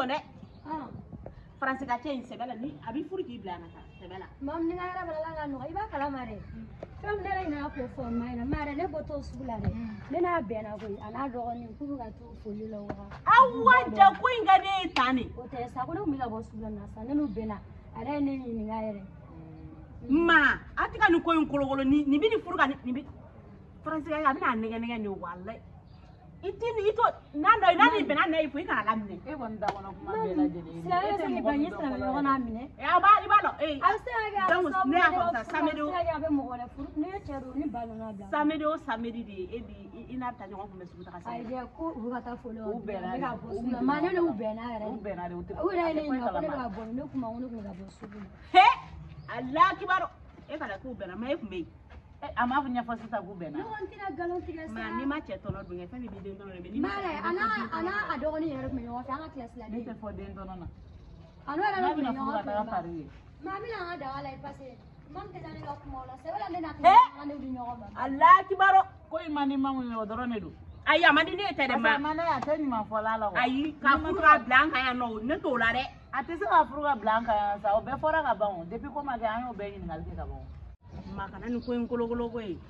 sonne. France ka cɛ in sɛbɛla ni a bɛ furu k'i bila na ta sɛbɛla. Mam ni ngara bala la no iba kala mare. Fam ne la ina ko fo mai na mare ne boto sugula ne. Ne na be na ko ana dogo ni ku ga to foli lo wa. Awa ja ko inga de tani. O te sa ko no mi ga bo sugula na sa ne no be na. Ara ne ni ngare. Ma atika ni ko in kologolo ni bi ni furu ka ni bi France ka ya bi na nege ni wallahi. Itini ito nando inani bena na ifu ikana lamne e wanda wana kuma bela jeli sala se ni banyi sala me wana mine e aba ibalo e asa ga donc ne a samedo ya be mo wala furu ne chero ni balo na bla samedo samedi de e bi ina ta nyon ko mesu ta ai de ko u ga ta folo u bena ga bo su ma ne u bena re u bena re u re ne ni ko ne ga bo ne kuma wono ko ga bo su he Allah kibaro e kala ku bena ma e kumei ama funya fosi ta ku bena no antina galon tiga sa ma ni ma che tono dunga fa ni bi den tono ni mare ana adoni yero me yo fa nga class la ni te fo den tono na ano era no me yo ta pari mami na ada wala ipase mam te dani ga kuma wala se wala ne na Eh? ane udi nyogo ba Allah kibaro ko imani mamu yo dorone du aya mandi ne tere ma mana ya tani ma fola la ayi ka fura blanca ya no ne to la de ati se ka furuga blanca ya sa o be fora ka ba on depuis ko ma ga an o be yin ngal ke ka ba makana ni ko en kologolo ko e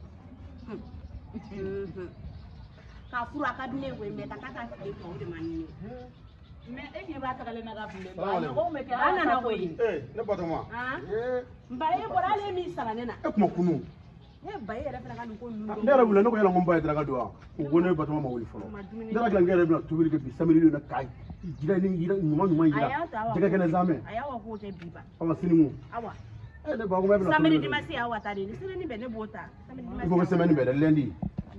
ka fura ka dine ko me ta ka fi ko de manni me e ni ba ta kale na ga fule Salamu ko me ke ana na ko yi ne batoma mbaye bora le mi sara nena e kuma kunu e baye yɛrɛ fana ka nin ko ninnu ne yɛrɛ wuli ne ko yala n ko n ba ye daraka don wa u ko ne batoma ma wuli fɔlɔ ne yɛrɛ dilan yɛrɛ bɛna tobili kɛ bi samedi na ka jira ni ɲuman yira jɛgɛ kɛnɛ zamɛ a y'a wa k'o tɛ bi ba awa sini mu awa ne ba ko bɛ bɛna samedi dimanche y'a wa ta de ni semaine bɛ ne b'o ta il faut que semaine bɛ dɛ lundi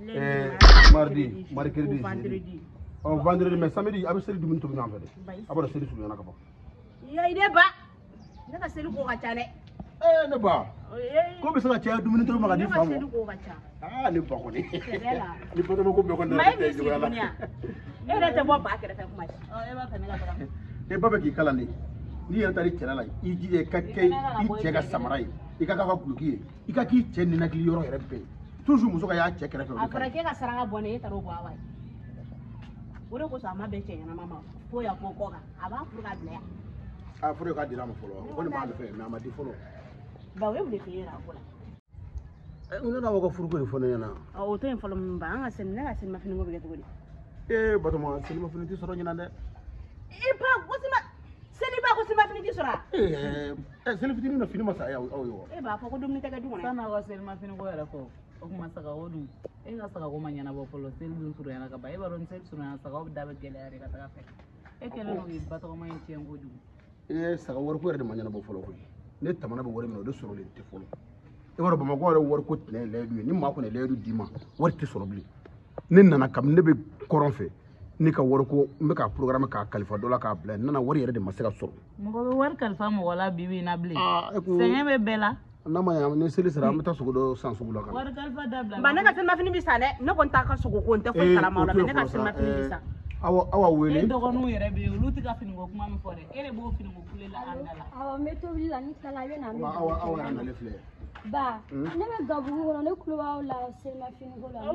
mardi mercredi vendredi vendredi mais samedi a bɛ seli dumuni tobi ɲɔgɔn fɛ dɛ a b'a dɔn seli surunyana ka ban yayi de ba ne ka seli ko ka ca dɛ ne ba ko bɛ se ka caya dumuni tobi ma ka di fa ma seli ko ka ca ne ba kɔni la ni batoma ko bɛɛ kɔni ma e b'i sigi duniya e yɛrɛ tɛ bɔ ba kɛrɛfɛ kuma ye e ba fɛ ne ka taga e ba bɛ k'i kalan de n'i yɛrɛ taara i cɛla la i jija i ka kɛ i cɛ ka samara ye i ka k'a ka guloki ye i ka k'i cɛ ninakili yɔrɔ yɛrɛ bɛɛ toujours muso ka y'a cɛ kɛrɛfɛ a fɔra k'e ka saraka bɔ ne e taara o bɔ awa ye o de kosɔn a ma bɛn cɛ ɲɛnama ma fo yan fo kɔ kan a b'a furu ka bila yan a fɔra k'a dira a ma fɔlɔ ko ne b'a fɛ mais a ma di fɔlɔ ba o ye mun de f'i ɲɛna a ko la ne n'a ka furuko in fɔ ne ɲɛna o to yen fɔlɔ min ba an ka seli ne ka selimafini ko bɛ kɛ cogo di batoma selimafini tɛ sɔrɔ ɲinan dɛ i ba seliba ko selimafini tɛ sɔrɔ a selifitinin na fini ma sa aw ye wa e b'a fɔ ko dumuni tɛ kɛ du kɔnɔ sana ka selma fini ko yɛrɛ fɔ o kuma saga o dun e ka saga ko ma ɲɛnabɔ fɔlɔ seli dun surunyana ka ban e b'a dɔn seli surunyana sagaw da bɛ gɛlɛya de ka taga fɛ e kɛlen don k'i ba tɔgɔma in tiɲɛ kojugu saga wariko yɛrɛ de ma ɲɛnabɔ fɔlɔ koyi ne tamana bɛ wari min na o de sɔrɔlen tɛ fɔlɔ e b'a dɔn bamakɔ yɛrɛ wariko tɛnɛ ye layidu ye ni maa kɔni ye layidu d'i ma wari tɛ sɔrɔ bilen ne nana kabini ne bɛ kɔrɔn fɛ ne ka wariko n bɛ k'a programme k'a kalifa dɔ la k'a bila n nana wari yɛrɛ de ma se ka sɔrɔ mɔgɔ bɛ wari kalifa mɔgɔ la bi in na bilen sɛgɛn bɛ bɛɛ la n'a ma ɲɛ ni seli sera an bɛ taa sogo dɔ san sugu la ka na wari kalifa dabila ba ne ka selimafini bɛ san dɛ ne kɔni t'a ka sogo ko n tɛ foyi kalama o la mɛ ne ka selimafini bɛ san awa wele e dɔgɔninw yɛrɛ bɛ yen olu tɛ ka finiko kuma min fɔ dɛ e de b'o finiko kule la an da la awa me tobili la ni kala bɛ na awa yɛrɛ nalen filɛ ba ne bɛ gabugu kɔnɔ ne kulo b'aw la selimafini ko la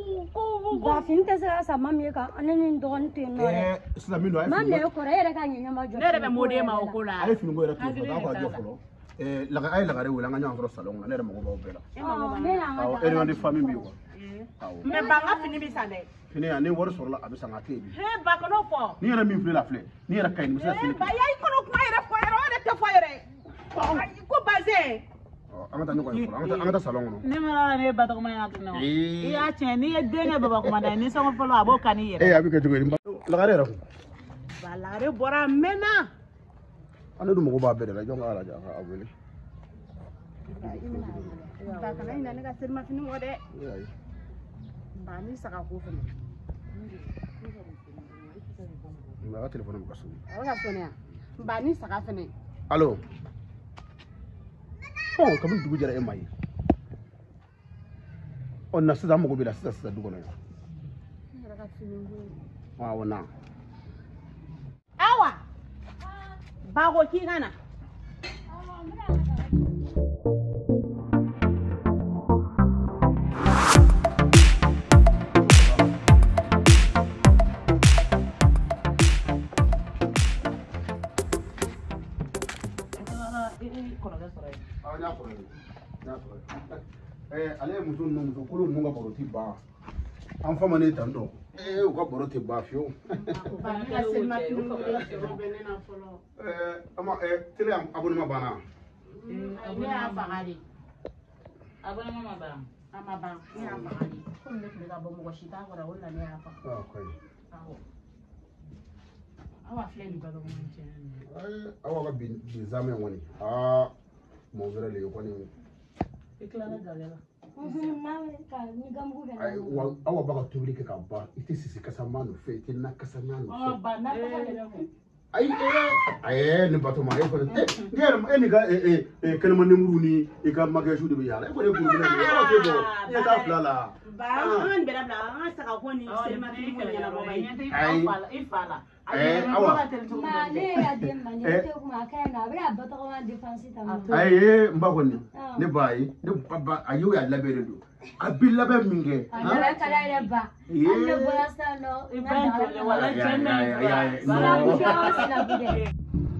ba fini tɛ se ka sa mami ye kan ne ni n dɔgɔnin to yen nɔ dɛ sisan min don a ye mami ye kɔrɔ e yɛrɛ ka ɲɛɲɛma jɔ ne yɛrɛ bɛ mɔden ma o ko la a ye finiko yɛrɛ to yen fɔlɔ k'a jɔ fɔlɔ a ye lagare wele an ka ɲɔgɔn sɔrɔ salon kɔnɔ ne yɛrɛ mago b'aw bɛɛ la awɔ réunion de famille bɛ yen wa mɛ ba n ka fini bɛ san dɛ fini yan ni wari sɔrɔla a bɛ san ka kɛ bi he ba kan'o fɔ ni yɛrɛ min filɛ la filɛ ni yɛrɛ ka ɲi ni bɛ se ka seli ba y'a kɔnɔ kuma yɛrɛ fɔ yɛrɛ o de tɛ fɔ yɛrɛ ko bazɛn an ka taa ɲɔgɔn ye fɔlɔ an ka taa salon kɔnɔ ne ma la ne ye ba tɔgɔma in hakilina wa i y'a tiɲɛ n'i ye denkɛ babakumada ye ni sɔngɔ fɔlɔ a b'o kan i yɛrɛ a bɛ kɛ cogo di lagare yɛrɛ ko ba lagare bɔra a mɛnna ale dun mago b'a bɛɛ de la jɔn k'a lajɛ a wele ba kana ɲinɛ ne ka selimafini kɔ dɛ ba ni saga ko fɛnɛ a ka telefɔni bɛ ka sɔn a bɛ ka sɔn yan ba ni saga fɛnɛ allo kabini dugu jɛra e ma ye na sisan an mago b'i la sisan du kɔnɔ yan n yɛrɛ ka fini ko awɔ na awa ba ko k'i ka na muso ninnu kolo ninnu ka baro tɛ ban an fa ma ne tan dɔn u ka baro tɛ ban fiyewu tele abonnement banna ne y'a faga de abonnement ma ban a ma ban ne y'a faga de komi ne tun bɛ ka bɔ mɔgɔ si t'a kɔrɔ o la ne y'a faga awa filɛ nin balo man cɛ awa ka bin zamɛ kɔni mɔgɔ wɛrɛ le ye kɔni i tilala gale la awa b'a ka tobili kɛ ka ban i tɛ sisi kasaman nɔfɛ i tɛ na kasaman nɔfɛ ayi ni Batoma e kɔni e ni ka kɛnɛma nemuru ni i ka magɛsu de bɛ yaala e kɔni ye burukina de ye awa tɛ bɔ i ɲɛ t'a fila la an bɛrɛ bila an ka saga ko ni selimafini ko ɲɛnabɔ i fa la awa ne y'a den ma ne tɛ kuma kɛ na a bɛ ka Batoma défense ta ayi n ba kɔni ne ba ye ne ba a y'o y'a labɛn de don a bi labɛn min kɛ a yɛrɛ ka d'a yɛrɛ ba an ne bɔra sisan nɔ i ba in tɔlen wala cɛ mɛn sinabu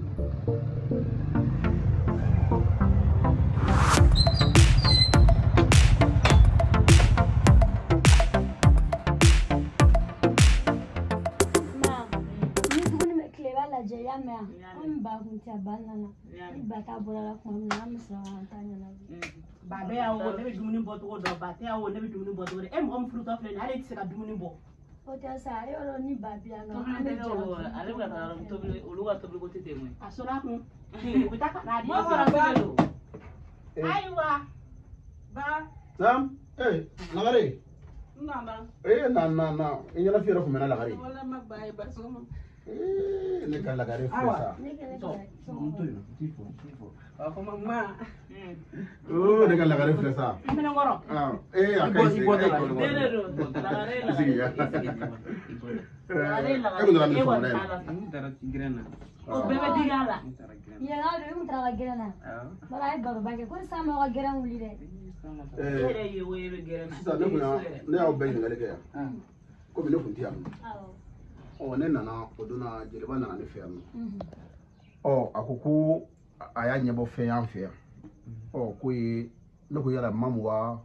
ya mɛ an ba kun tɛ ba nana ni ba t'a bɔra la kuma min na an bɛ sɔrɔ an ta ɲɛnabɔ ba bɛɛ y'a wo ne bɛ dumuni bɔ cogo dɔn ba tɛ y'a wo ne bɛ dumuni bɔ cogo dɔn e mɔgɔ min furutɔ filɛ nin ale tɛ se ka dumuni bɔ o tɛ sa yɔrɔ ni ba bi yan nɔ ale bɛ ka taa tobili olu ka tobili ko tɛ ten koyi a sɔrɔ a kun u bɛ taa ka n'a di mɔ fara ba don ayiwa ba sam lagare nana na i ɲɛna fi yɛrɛ kun mɛna lagare wala ma ba ye ba sɔgɔma ne ka lagare filɛ sa ne kɛlen to yen t'i fo a ko ma ne ka lagare filɛ sa minɛnkɔrɔ a ka ɲi dele don lagare la sigi ya lagare la e kun nana min fɔ ne o bɛɛ bɛ digi a la yɛlɛ aw de kun taara ka gɛrɛn na wala a ye baroba kɛ ko sisan mɔgɔ ka gɛrɛn wuli dɛ e yɛrɛ ye o ye bɛ gɛrɛn na sisan ne y'aw bɛɛ ɲininkali kɛ yan komi ne kun tɛ yan ne nana o donna jeliba nana ne fɛ yan nɔ a ko ko a y'a ɲɛbɔ fɛn y'an fɛ yan ko ye ne ko yala mamu wa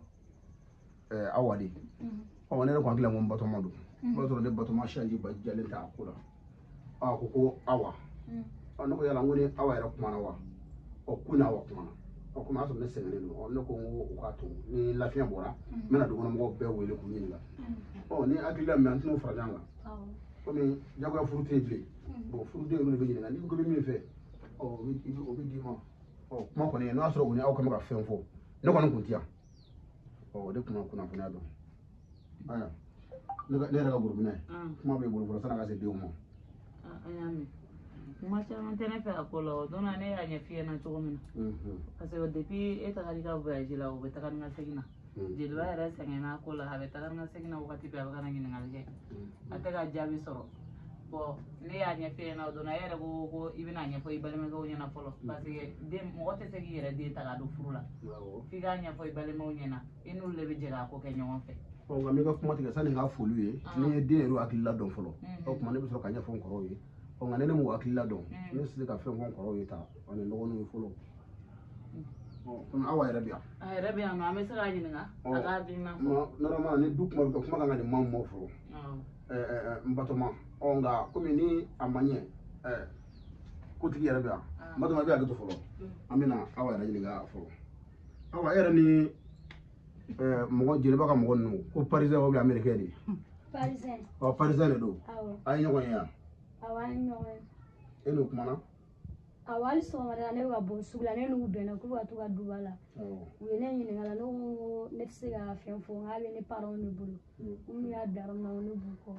awa de ne yɛrɛ ko hakili la ko n Batoma don o y'a sɔrɔ ne Batoma sanji ba jalen tɛ a ko la a ko awa ne ko yala n ko ni awa yɛrɛ kumana wa ko ni awa kumana komi a y'a sɔrɔ ne sɛgɛnnen don ne ko n ko o k'a to ni lafiya bɔra n bɛna dukɔnɔmɔgɔw bɛɛ wele k'u ɲininka ni hakili la mɛ an tɛn'o fara ɲɔgɔn kan komi jagoya furu tɛ yen bilen furuden olu de bɛ ɲininka n'i ko bɛ min fɛ o bɛ d'i ma kuma kɔni n'o y'a sɔrɔ kɔni aw kan bɛ ka fɛn fɔ ne kɔni kun tɛ yan o de kun kunnafoniya dɔn aya ne yɛrɛ ka burukina ye kuma bɛ bolo fɔlɔ sanni a ka se denw ma an y'a mɛn kuma caman tɛ ne fɛ a ko la o don na ne y'a ɲɛf'i ɲɛna cogo min na parce que depuis e tagar'i ka voyage la o bɛ taga ni ka segin na jeliba yɛrɛ sɛgɛnna a ko la a bɛ taga ni ka segin na wagati bɛɛ a bɛ ka na ɲininkali kɛ a tɛ ka jaabi sɔrɔ bon ne y'a ɲɛf'i ɲɛna o don na e yɛrɛ ko i bɛna ɲɛfɔ i balimakɛw ɲɛna fɔlɔ parce que mɔgɔ tɛ se k'i yɛrɛ den ta ka don furu la f'i k'a ɲɛfɔ i balimaw ɲɛna i n'olu de bɛ jɛ k'a ko kɛ ɲɔgɔn fɛ nka n bɛ ka kuma tigɛ sanni n ka foli ye ni ye den yɛrɛ hakili la dɔn fɔlɔ o tuma ne bɛ sɔrɔ ka ɲɛfɔ n kɔrɔw ye nka ne m'u hakili la dɔn ne tɛ se ka fɛn fɔ n kɔrɔw ye tan ani dɔgɔninw fɔlɔ komi awa yɛrɛ bɛ yan a yɛrɛ bɛ yan nɔ an bɛ se k'a ɲininka a k'a hakilina fɔ normalement ni du kuma bɛ kɛ kuma kan ka nin maa mɔ fɔlɔ n Batoma nka komi ni a ma ɲɛ kotigi yɛrɛ bɛ yan n Batoma i bɛ hakili to fɔlɔ an bɛna awa yɛrɛ ɲininka fɔlɔ awa e yɛrɛ ni mɔgɔ jeliba ka mɔgɔ ninnu ko parisien ou bien américain de parisien parisien de don a ye ɲɔgɔn ye yan awɔ an ye ɲɔgɔn ye e n'o kumana awɔ hali sɔgɔmada ne bɛ ka bɔ sugu la ne n'u bɛnna k'u ka to ka duba la u ye ne ɲininka la ne ko ne tɛ se ka fɛn fɔ nka bɛ ne parents de bolo n'u y'a bila yɔrɔ min na ne b'u kɔ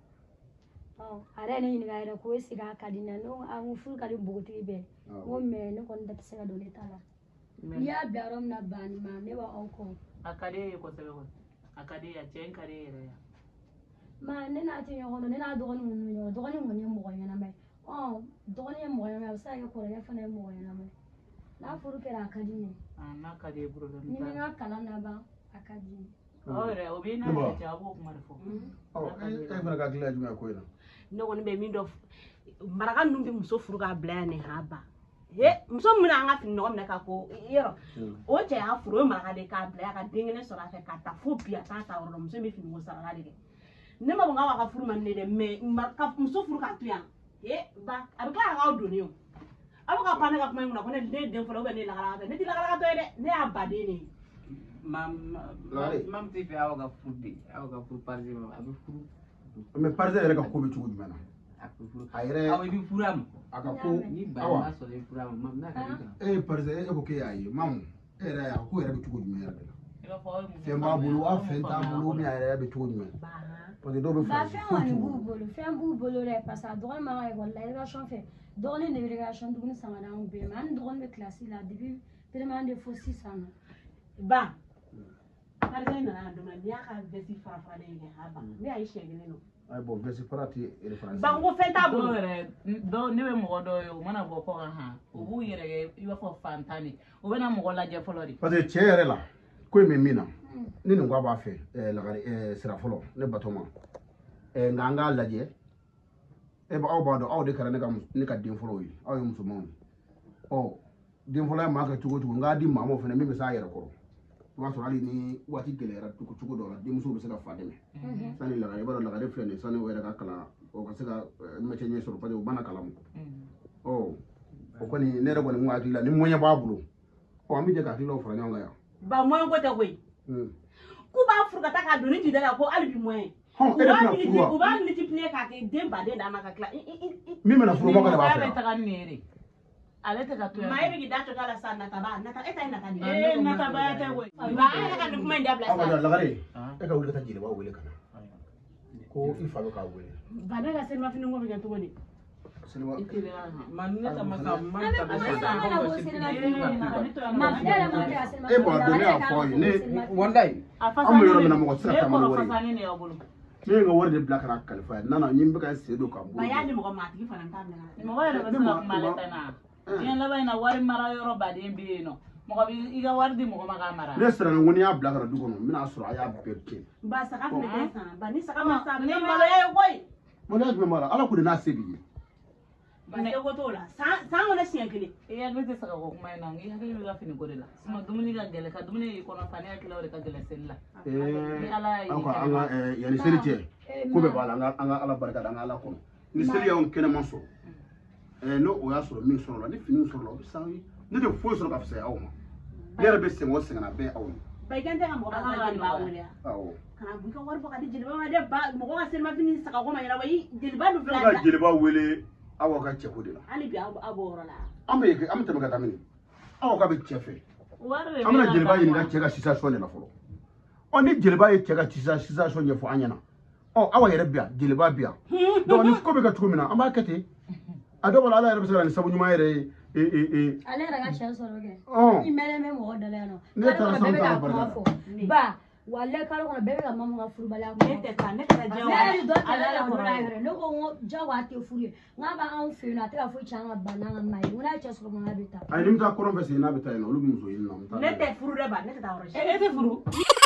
a yɛrɛ ye ne ɲininka yɛrɛ ko est-ce que a ka di ne ye ne ko a n ko furu ka di npogotigi bɛɛ n ko mais ne kɔni da tɛ se ka don ne ta la n'i y'a bila yɔrɔ min na banni ma ne b'aw kɔ a ka di e ye kosɛbɛ kɔni a ka di a cɛ in ka di e yɛrɛ ye ma ne n'a tɛ ɲɔgɔn dɔn ne n'a dɔgɔnin minnu ɲɔgɔn dɔgɔnin kɔni ye mɔgɔ ɲɛnama ye dɔgɔnin ye mɔgɔ ɲɛnama ye a bɛ se ka kɛ kɔrɔkɛ fana ye mɔgɔ ɲɛnama ye n'a furu kɛra a ka di ne n'a ka di ye problème ni n ka kalan laban a ka di ne aw yɛrɛ o b'i n'a cɛ a b'o kuma de fɔ e fana ka hakili la jumɛn ko in na ne kɔni bɛ min dɔn maraka ninnu bɛ muso furu k'a bila yan nin haba muso min an ka fini nɔgɔ minɛ ka ko yɔrɔ o cɛ y'a furu o maraka de k'a bila ka den kelen sɔrɔ a fɛ ka taa fo bi a t'a ta yɔrɔ la muso in bɛ fini ko sarala de kɛ ne ma bɔ k'aw ka furu man di ne dɛ mais ka muso furu ka to yan ba a bɛ tila k'aw donni o aw bɛ ka pan ne ka kuma in kunna ko ne den fɔlɔ ne lakalatɔ ne tɛ lakalatɔ ye dɛ ne y'a baden de ye. Mam ti fɛ aw ka furu de aw ka furu parisi ma a bɛ furu. mais parisi yɛrɛ ka ko bɛ cogo jumɛn na. a yɛrɛ aw bɛ furu a ma. a ka ko ni ba ma sɔrɔ i furu a ma n'a ka di parisi e ko k'e y'a ye mamu e yɛrɛ y'a ko yɛrɛ bɛ cogo jumɛn yɛrɛ de la. fɛn b'a bolo aw fɛn t'a bolo mais a yɛrɛ bɛ cogo jumɛn. parce que dɔw bɛ fɛn kɔni b'u bolo fɛn b'u bolo dɛ parce que a dɔgɔnin man ka ekɔli la éducation fɛ dɔgɔnin de bɛ éducation dumuni san ka d'anw bɛɛ ma an ni dɔgɔnin bɛ kilasi la depuis première de fo 6 ans na. ba parisi in nana don n'i y'a ka vesti fara faralen kɛ a ban ne y'a ye siɲɛ kelen don. ayi bon vesti fara tɛ référence. ba ko fɛn t'a bolo yɛrɛ dɔw ne bɛ mɔgɔ dɔw ye o mana bɔ kɔkan han o b'u yɛrɛ kɛ i b'a fɔ fantan de o bɛ na mɔgɔ lajɛ fɔlɔ de. parce que cɛ yɛrɛ la ko in bɛ min na ni nin ko a b'a fɛ lagare sira fɔlɔ ne batoma nka an k'a lajɛ aw b'a dɔn aw de kɛra ne ka den fɔlɔw ye aw ye musomanw ye ɔ den fɔlɔ ye maa kɛ cogo cogo n k'a di maa ma fana min bɛ s'a yɛrɛ kɔrɔ i b'a sɔrɔ hali ni waati gɛlɛyara cogo dɔ la denmuso bɛ se ka fa dɛmɛ sani lagare i b'a dɔn lagare filɛ nin ye sani o yɛrɛ ka kalan o ka se ka métier ɲɛ sɔrɔ parce que o mana kalan ɔ o kɔni ne yɛrɛ kɔni ko hakili la ni moyen b'a bolo an bɛ jɛ ka hakililaw fara ɲɔgɔn kan yan. ba moyen ko tɛ koyi k'u b'a furu ka taa k'a doni tida la ko hali bi moyen u b'a multiplier k'a kɛ den baden d'a ma ka tila min bɛna furu ba b'a fɛ bɛ taga nin yɛrɛ ale tɛ ka to yan maa e bɛ k'i da to la sa nataba e ta ye nata de ye nataba tɛ koyi ba an yɛrɛ ka nin kuma in dabila sa lagare e ka wuli ka taa jeliba wele ka na ko i fa bɛ k'a wele ba ne ka selimafini ko bɛ kɛ cogo di e b'a dɔn ne y'a fɔ aw ye ne walayi an bɛ yɔrɔ min na mɔgɔ tɛ se ka taa ni wari ye ne ye n ka wari de bila ka na kalifa ye nana n bɛ ka sen don ka bɔ ba y'a ni mɔgɔ maa tigi fana t'a minɛ mɔgɔ yɛrɛ bɛ se ka kuma ale tɛ na diɲɛ laban in na wari mara yɔrɔ baden bɛ yen nɔ mɔgɔ bɛ i ka wari di mɔgɔ ma k'a mara ne sera ko n'i y'a bila ka na du kɔnɔ n bɛna sɔrɔ a y'a bɛɛ tiɲɛ ba saga fana tɛ san ba ni saga ma sa ne maloya ye koyi maloya jumɛn b'a la ala ko de n'a se b'i ye ba se ko t'o la san kɔnɔ siɲɛ kelen i hakili tɛ saga ko kuma in na i hakili bɛ ka fini ko de la sinon dumuni ka gɛlɛn ka dumuni y'i kɔnɔ fa ne hakili o de ka gɛlɛn seli la ni ala y'a an ka yanni seli cɛ ko bɛɛ b'a la an ka ala barika da an ka ala kɔnɔ ni seli y'anw kɛnɛma sɔrɔ n'o o y'a sɔrɔ min sɔrɔ la ni fini sɔrɔ la o bɛ san ye ne tɛ foyi sɔrɔ ka fisaya aw ma ne yɛrɛ bɛ sɛgɛn o sɛgɛn na bɛɛ aw ye ba i kan tɛ ka mɔgɔ ka jeliba wele awɔ kana b'i ka wari bɔ ka di jeliba ma dɛ ba mɔgɔ ka selimafini saga ko ma ɲɛnabɔ i jeliba dun filɛ ka jeliba wele aw ka cɛko de la hali bi aw b'o yɔrɔ la an bɛ tɛmɛ ka taa min aw ka bɛ cɛ fɛ an bɛna jeliba ɲininka cɛ ka situation de la fɔlɔ ɔ ni jeliba ye cɛ ka situation ɲɛfɔ an ɲɛna ɔ aw yɛrɛ bi yan jeliba bi yan donc ni ko bɛ kɛ cogo min na an b'a kɛ ten a dɔw la ala yɛrɛ bɛ se ka nin sabu ɲuman yɛrɛ ye ale yɛrɛ ka cɛ sɔrɔ kɛ i mɛnɛ bɛ mɔgɔ dala yan nɔ ne taara san ta kuma fɔ ba wale kalo kɔnɔ bɛɛ bɛ ka mamu ka furubaliya kuma ne tɛ taa ne tɛ diya ne yɛrɛ dɔ tɛmɛ la dɔrɔn yɛrɛ ne ko n ko jago a tɛ furu ye n'a b'anw fɛ yen nɔ a tɛ ka foyi tiɲɛ an ka ba n'an ka maa ye n ko n'a ye cɛ sɔrɔ kɔnɔ a bɛ taa ayi ni bɛ taa kɔrɔn fɛ sen n'a bɛ taa yen nɔ olu bɛ muso ɲini na ne tɛ furu dɛ ba ne tɛ taa yɔrɔ si e tɛ furu